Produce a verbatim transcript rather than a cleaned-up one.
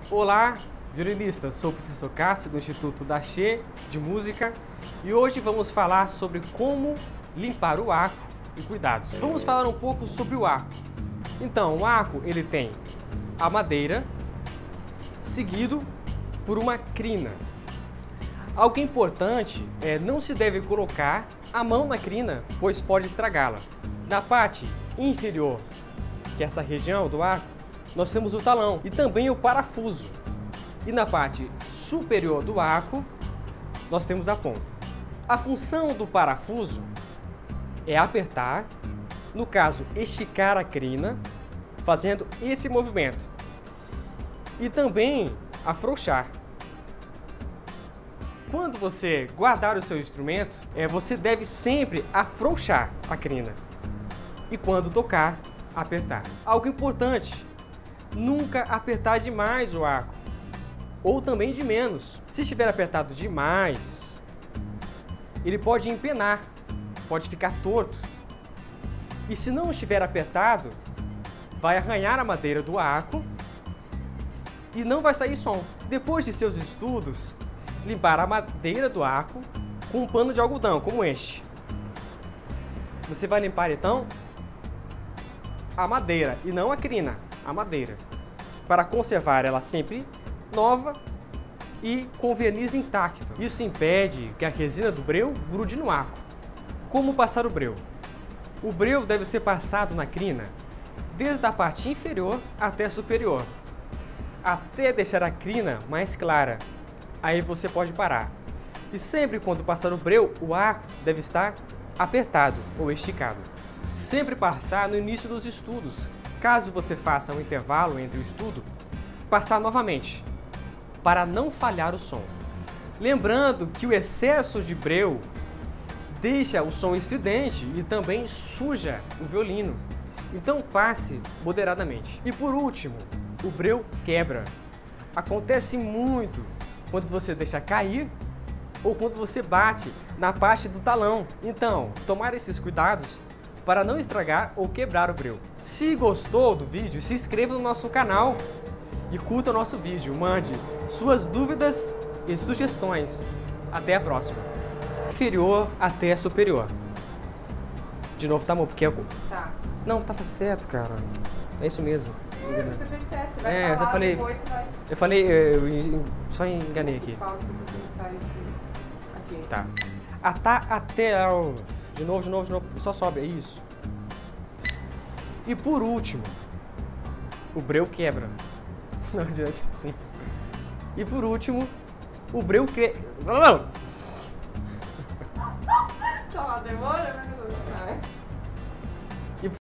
Olá, violinistas! Sou o professor Cássio do Instituto Daché de Música e hoje vamos falar sobre como limpar o arco e cuidados. Vamos falar um pouco sobre o arco. Então, o arco ele tem a madeira seguido por uma crina. Algo importante é não se deve colocar a mão na crina, pois pode estragá-la. Na parte inferior, que é essa região do arco, nós temos o talão e também o parafuso. E na parte superior do arco, nós temos a ponta. A função do parafuso é apertar, no caso, esticar a crina, fazendo esse movimento. E também afrouxar. Quando você guardar o seu instrumento, é, você deve sempre afrouxar a crina. E quando tocar, apertar. Algo importante, nunca apertar demais o arco, ou também de menos. Se estiver apertado demais, ele pode empenar, pode ficar torto. E se não estiver apertado, vai arranhar a madeira do arco e não vai sair som. Depois de seus estudos, limpar a madeira do arco com um pano de algodão, como este. Você vai limpar então a madeira e não a crina, a madeira, para conservar ela sempre nova e com verniz intacto. Isso impede que a resina do breu grude no arco. Como passar o breu? O breu deve ser passado na crina desde a parte inferior até a superior, até deixar a crina mais clara. Aí você pode parar. E sempre quando passar o breu, o arco deve estar apertado ou esticado. Sempre passar no início dos estudos. Caso você faça um intervalo entre o estudo, passar novamente, para não falhar o som. Lembrando que o excesso de breu deixa o som estridente e também suja o violino. Então passe moderadamente. E por último, o breu quebra. Acontece muito quando você deixa cair ou quando você bate na parte do talão. Então, tomar esses cuidados para não estragar ou quebrar o breu. Se gostou do vídeo, se inscreva no nosso canal e curta o nosso vídeo. Mande suas dúvidas e sugestões. Até a próxima. Inferior até superior. De novo, tá, amor? Porque eu... Tá. Não, tava certo, cara. É isso mesmo. É, você fez certo. Você vai É, falar, eu só falei- depois você vai... Eu falei, eu, eu só enganei aqui. Fala se você sai assim. Aqui. Tá. Ata até o... De novo, de novo, de novo. Só sobe, é isso. E por último, o breu quebra. Não adianta. E por último, o breu que... Não! Tá lá, demorou.